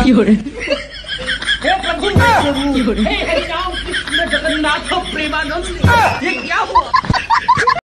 हे प्रभु हे हरिराम कृष्ण जगन्नाथ प्रेमानंद, ये क्या हुआ?